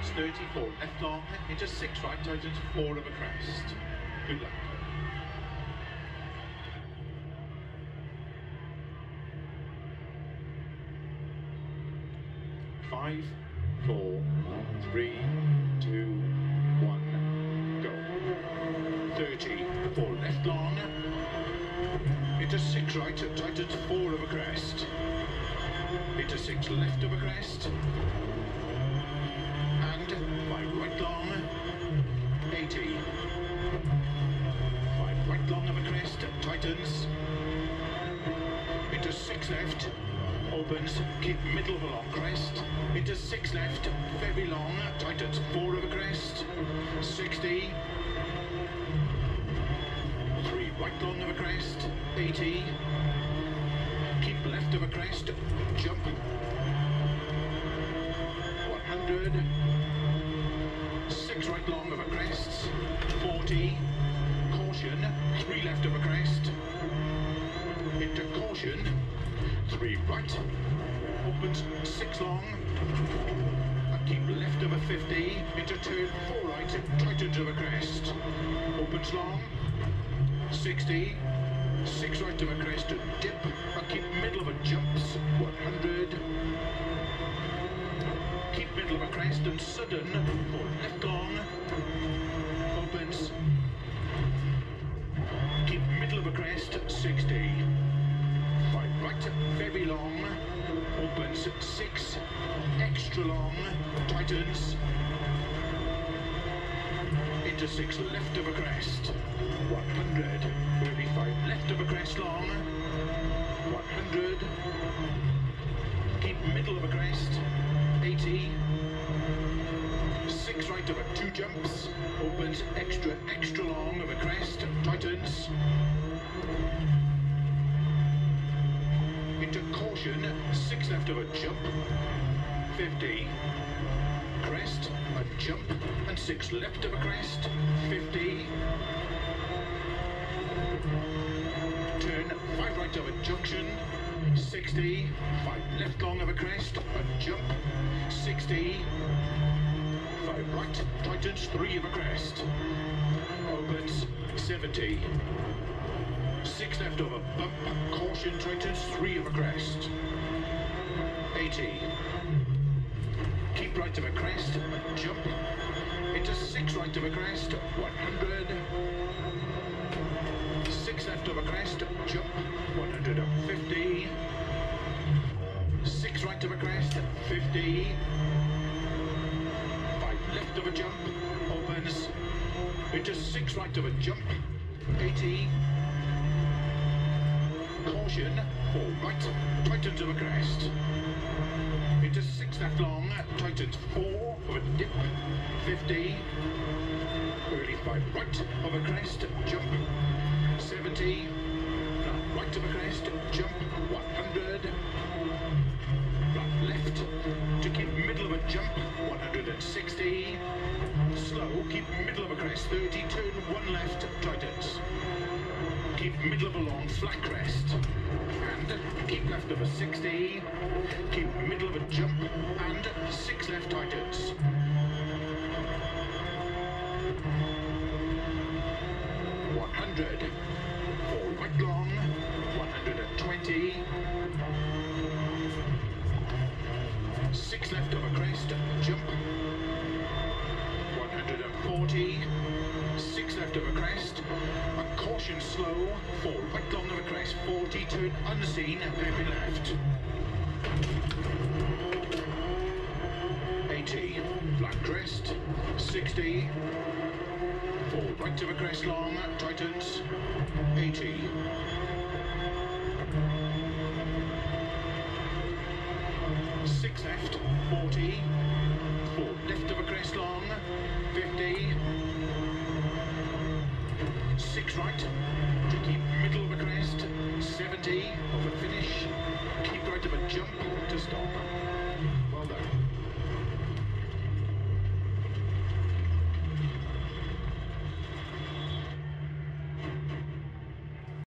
crest, 34 left long, into 6 right, tightens 4 over crest. Good luck. 5, 4, 3, 2, 1, go. 30, 4 left long, into 6 right, tightens 4 over crest. Into 6 left over crest. And 5 right long, 80. 5 right long over crest, tightens. Into 6 left, opens, keep middle of a long crest. Into 6 left, very long, tightens 4 over crest. 60. 3 right long over crest, 80. Keep left of a crest, jump. 100. 6 right long of a crest, 40. Caution, 3 left of a crest. Into caution, 3 right. Opens 6 long. And keep left of a 50. Into turn 4 right, tightens of a crest. Opens long. 60. 6 right of a crest and dip, and keep middle of a jumps, 100. Keep middle of a crest and sudden, 4 left long, opens. Keep middle of a crest, 60. 5 right, very long, opens, 6, extra long, tightens. Into 6 left of a crest, 100. 35 left of a crest long, 100. Keep middle of a crest, 80. 6 right of a 2 jumps, opens extra long of a crest, tightens. Into caution, 6 left of a jump, 50. Crest, a jump, and 6 left of a crest, 50. Turn 5 right of a junction, 60. 5 left long of a crest, a jump, 60. 5 right, tightens 3 of a crest, opens, 70. 6 left of a bump, caution, tightens 3 of a crest, 80. Keep right of a crest, a jump, into 6 right of a crest, 100. 6 left of a crest, jump, 150. 6 right of a crest, 50. 5 left of a jump, opens. Into 6 right of a jump, 80. Caution, 4 right, tightens of a crest. Into 6 left long, tightens 4 of a dip, 50. Early 5 right of a crest, jump, 70. Flat right of a crest, jump, 100. Flat left to keep middle of a jump, 160. Slow, keep middle of a crest, 30. Turn 1 left, tightens. Keep middle of a long flat crest. And keep left of a 60. Keep middle of a jump and 6 left tightens. 100. 4 right long, 120. 6 left of a crest, jump, 140. 6 left of a crest, a caution slow, 4 right long of a crest, 40, turn unseen, very left. 80, flat crest, 60. 4 right of a crest long, tightens, 80. 6 left, 40. 4 left of a crest long, 50. 6 right to keep